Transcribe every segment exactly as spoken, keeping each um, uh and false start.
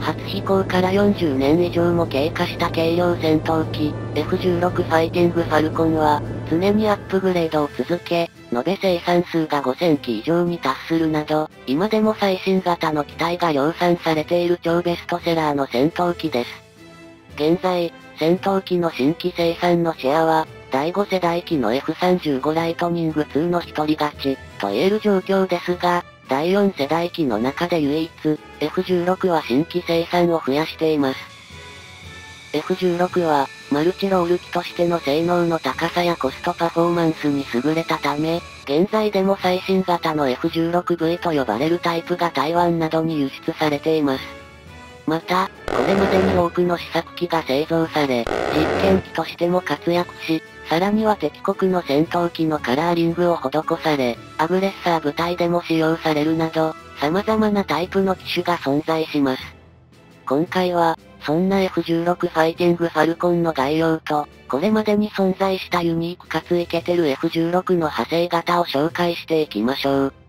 初飛行からよんじゅうねん以上も経過した軽量戦闘機、エフじゅうろく ファイティングファルコンは、常にアップグレードを続け、延べ生産数がごせんき以上に達するなど、今でも最新型の機体が量産されている超ベストセラーの戦闘機です。現在、戦闘機の新規生産のシェアは、だいご世代機の エフさんじゅうご ライトニングツーの一人勝ち、と言える状況ですが、だいよん世代機の中で唯一、エフじゅうろく は新規生産を増やしています。エフじゅうろく は、マルチロール機としての性能の高さやコストパフォーマンスに優れたため、現在でも最新型の エフじゅうろくブイ と呼ばれるタイプが台湾などに輸出されています。また、これまでに多くの試作機が製造され、実験機としても活躍し、さらには敵国の戦闘機のカラーリングを施され、アグレッサー部隊でも使用されるなど、様々なタイプの機種が存在します。今回は、そんな エフじゅうろく ファイティングファルコンの概要と、これまでに存在したユニークかつイケてる エフじゅうろく の派生型を紹介していきましょう。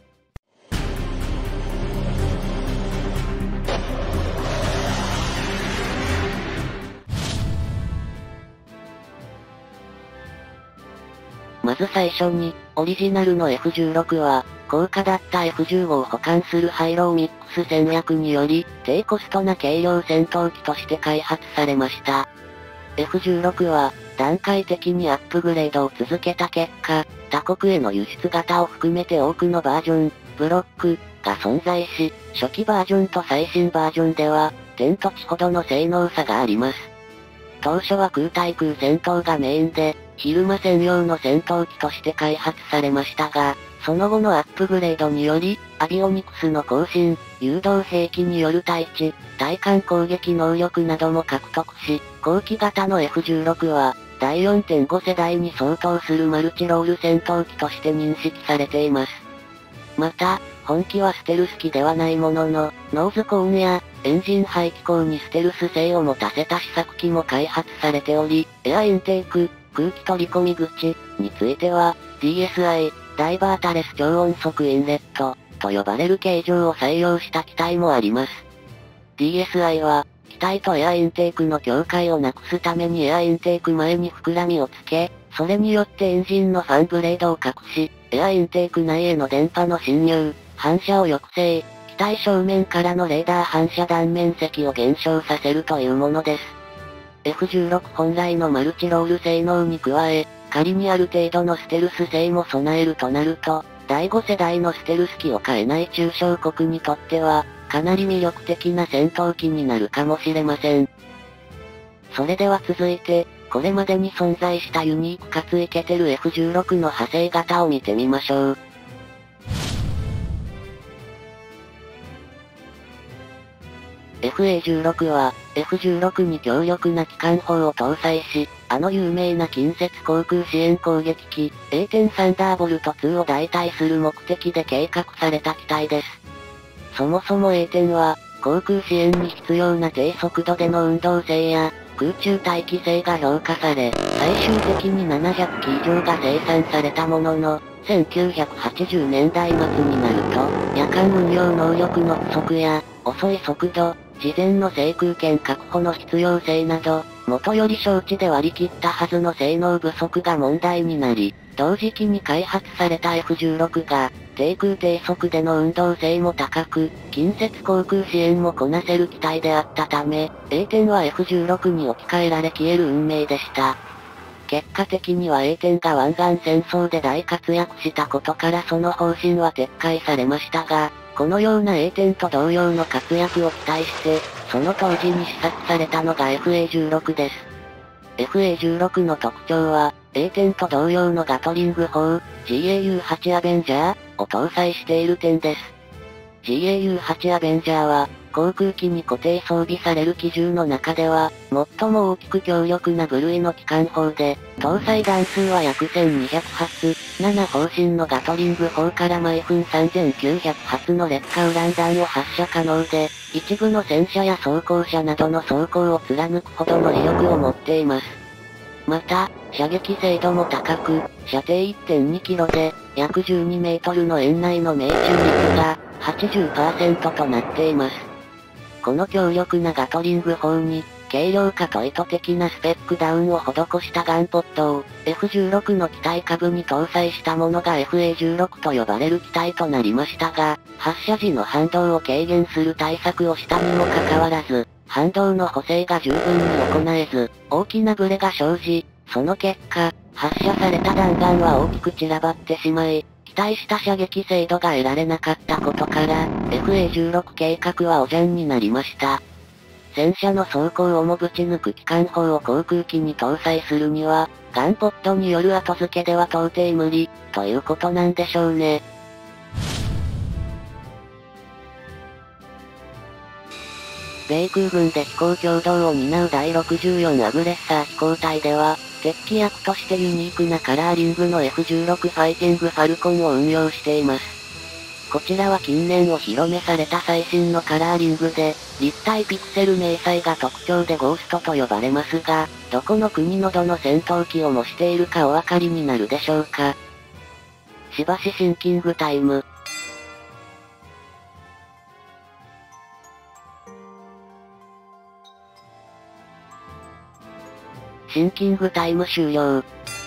まず最初に、オリジナルの エフじゅうろく は、高価だった エフじゅうご を補完するハイローミックス戦略により、低コストな軽量戦闘機として開発されました。エフじゅうろく は、段階的にアップグレードを続けた結果、他国への輸出型を含めて多くのバージョン、ブロック、が存在し、初期バージョンと最新バージョンでは、天と地ほどの性能差があります。当初は空対空戦闘がメインで、昼間専用の戦闘機として開発されましたが、その後のアップグレードにより、アビオニクスの更新、誘導兵器による対地、対艦攻撃能力なども獲得し、後期型の エフじゅうろく は、だい よんてんご 世代に相当するマルチロール戦闘機として認識されています。また、本機はステルス機ではないものの、ノーズコーンや、エンジン排気口にステルス性を持たせた試作機も開発されており、エアインテーク、空気取り込み口については、ディーエスアイ、ダイバータレス超音速インレット、と呼ばれる形状を採用した機体もあります。ディーエスアイ は、機体とエアインテークの境界をなくすためにエアインテーク前に膨らみをつけ、それによってエンジンのファンブレードを隠し、エアインテーク内への電波の侵入、反射を抑制、機体正面からのレーダー反射断面積を減少させるというものです。エフじゅうろく 本来のマルチロール性能に加え、仮にある程度のステルス性も備えるとなると、だいご世代のステルス機を買えない中小国にとっては、かなり魅力的な戦闘機になるかもしれません。それでは続いて、これまでに存在したユニークかつイケてる エフじゅうろく の派生型を見てみましょう。エフエーじゅうろく は、エフじゅうろく に強力な機関砲を搭載し、あの有名な近接航空支援攻撃機、エーテン サンダーボルトツーを代替する目的で計画された機体です。そもそも エーテン は、航空支援に必要な低速度での運動性や、空中待機性が評価され、最終的にななひゃくき以上が生産されたものの、せんきゅうひゃくはちじゅうねんだいまつになると、夜間運用能力の不足や、遅い速度、事前の制空権確保の必要性など、元より承知で割り切ったはずの性能不足が問題になり、同時期に開発された エフじゅうろく が、低空低速での運動性も高く、近接航空支援もこなせる機体であったため、エーテン は エフじゅうろく に置き換えられ消える運命でした。結果的には エーテン が湾岸戦争で大活躍したことからその方針は撤回されましたが、このような エーテン と同様の活躍を期待して、その当時に試作されたのが エフエーじゅうろく です。エフエーじゅうろく の特徴は、エーテン と同様のガトリング砲、ジーエーユーはち アベンジャーを搭載している点です。ジーエーユーはち アベンジャーは、航空機に固定装備される機銃の中では、最も大きく強力な部類の機関砲で、搭載弾数は約せんにひゃくはつ、なな砲身のガトリング砲から毎分さんぜんきゅうひゃくはつの劣化ウラン弾を発射可能で、一部の戦車や装甲車などの装甲を貫くほどの威力を持っています。また、射撃精度も高く、射程 いってんにキロで、約じゅうにメートルの円内の命中率が はちじゅっパーセント となっています。 この強力なガトリング砲に、軽量化と意図的なスペックダウンを施したガンポットを エフじゅうろく の機体下部に搭載したものが エフエーじゅうろく と呼ばれる機体となりましたが、発射時の反動を軽減する対策をしたにもかかわらず、反動の補正が十分に行えず、大きなブレが生じ、その結果、発射された弾丸は大きく散らばってしまい、期待した射撃精度が得られなかったことから、エフエーじゅうろく 計画はおじゃんになりました。戦車の装甲をもぶち抜く機関砲を航空機に搭載するには、ガンポットによる後付けでは到底無理、ということなんでしょうね。米空軍で飛行共同を担うだいろくじゅうよんアグレッサー飛行隊では、敵機役としてユニークなカラーリングの エフじゅうろく ファイティングファルコンを運用しています。こちらは近年お披露目された最新のカラーリングで、立体ピクセル明細が特徴でゴーストと呼ばれますが、どこの国のどの戦闘機を模しているかお分かりになるでしょうか。しばしシンキングタイム。シンキングタイム終了。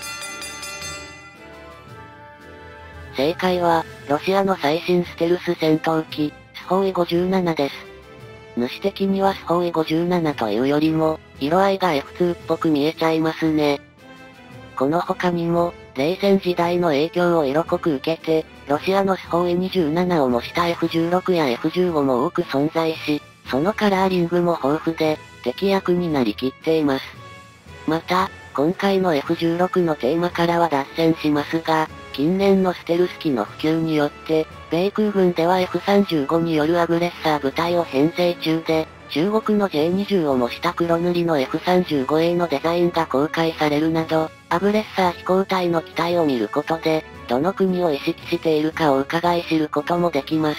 正解は、ロシアの最新ステルス戦闘機、スホーイごじゅうななです。主的にはスホーイごじゅうななというよりも、色合いが エフツー っぽく見えちゃいますね。この他にも、冷戦時代の影響を色濃く受けて、ロシアのスホーイにじゅうななを模した エフじゅうろく や エフじゅうご も多く存在し、そのカラーリングも豊富で、敵役になりきっています。また、今回の エフじゅうろく のテーマからは脱線しますが、近年のステルス機の普及によって、米空軍では エフさんじゅうご によるアグレッサー部隊を編成中で、中国の ジェイにじゅう を模した黒塗りの エフさんじゅうごエー のデザインが公開されるなど、アグレッサー飛行隊の機体を見ることで、どの国を意識しているかを伺い知ることもできます。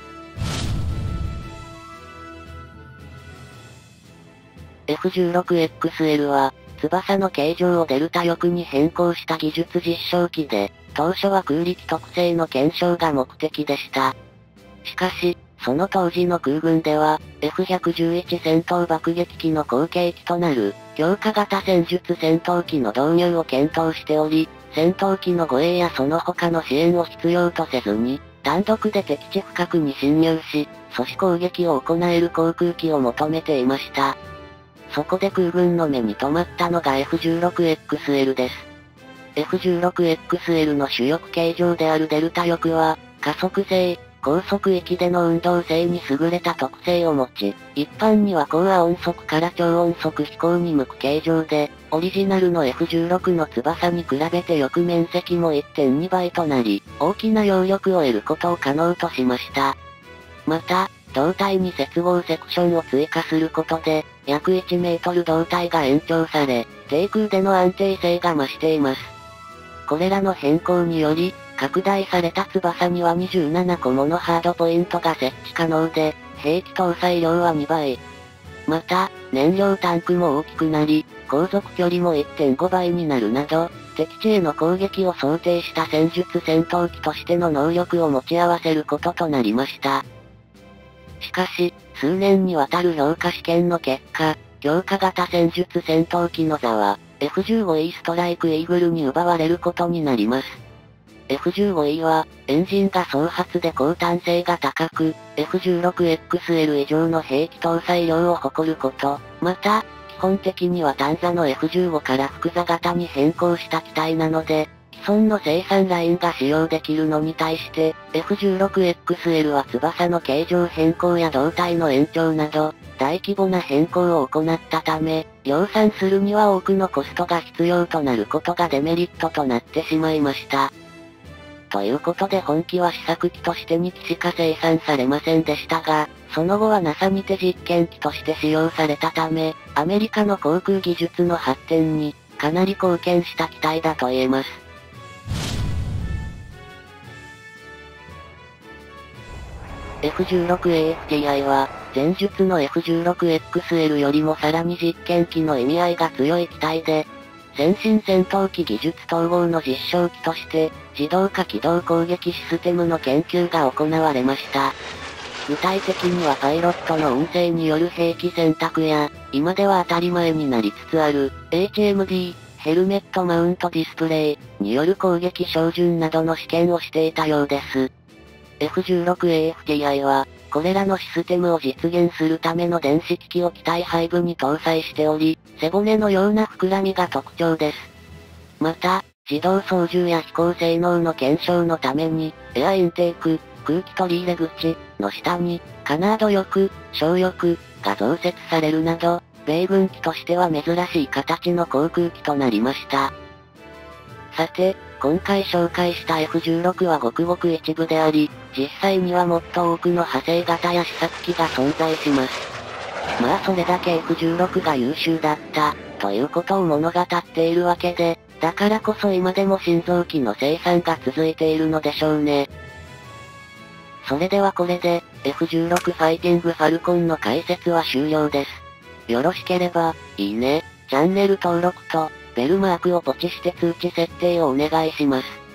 エフじゅうろくエックスエル は、翼の形状をデルタ翼に変更した技術実証機で、当初は空力特性の検証が目的でした。しかし、その当時の空軍では、エフひゃくじゅういち 戦闘爆撃機の後継機となる、強化型戦術戦闘機の導入を検討しており、戦闘機の護衛やその他の支援を必要とせずに、単独で敵地深くに侵入し、阻止攻撃を行える航空機を求めていました。そこで空軍の目に留まったのが エフじゅうろくエックスエル です。エフじゅうろくエックスエル の主翼形状であるデルタ翼は、加速性、高速域での運動性に優れた特性を持ち、一般には高亜音速から超音速飛行に向く形状で、オリジナルの エフじゅうろく の翼に比べて翼面積も いってんに 倍となり、大きな揚力を得ることを可能としました。また、胴体に接合セクションを追加することで、約いちメートル胴体が延長され、低空での安定性が増しています。これらの変更により、拡大された翼にはにじゅうななこものハードポイントが設置可能で、兵器搭載量はにばい。また、燃料タンクも大きくなり、航続距離も いってんご 倍になるなど、敵地への攻撃を想定した戦術戦闘機としての能力を持ち合わせることとなりました。しかし、数年にわたる評価試験の結果、強化型戦術戦闘機の座は、エフじゅうごイー ストライクイーグルに奪われることになります。エフじゅうごイー は、エンジンが総発で高端性が高く、エフじゅうろくエックスエル 以上の兵器搭載量を誇ること、また、基本的には単座の エフじゅうご から複座型に変更した機体なので、既存の生産ラインが使用できるのに対して、エフじゅうろくエックスエル は翼の形状変更や胴体の延長など、大規模な変更を行ったため、量産するには多くのコストが必要となることがデメリットとなってしまいました。ということで本機は試作機としてにきしか生産されませんでしたが、その後は ナサ にて実験機として使用されたため、アメリカの航空技術の発展に、かなり貢献した機体だと言えます。エフじゅうろくエーエフティーアイ は、前述の エフじゅうろくエックスエル よりもさらに実験機の意味合いが強い機体で、先進戦闘機技術統合の実証機として、自動化機動攻撃システムの研究が行われました。 具体的にはパイロットの音声による兵器選択や、今では当たり前になりつつある、エイチエムディー、ヘルメットマウントディスプレイ、による攻撃照準などの試験をしていたようです。エフじゅうろくエーエフティーアイ は、これらのシステムを実現するための電子機器を機体背部に搭載しており、背骨のような膨らみが特徴です。また、自動操縦や飛行性能の検証のために、エアインテーク、空気取り入れ口の下に、カナード翼、小翼が増設されるなど、米軍機としては珍しい形の航空機となりました。さて、今回紹介した エフじゅうろく はごくごく一部であり、実際にはもっと多くの派生型や試作機が存在します。まあそれだけ エフじゅうろく が優秀だった、ということを物語っているわけで、だからこそ今でも新造機の生産が続いているのでしょうね。それではこれで、エフじゅうろく ファイティングファルコンの解説は終了です。よろしければ、いいね、チャンネル登録と、ベルマークをポチして通知設定をお願いします。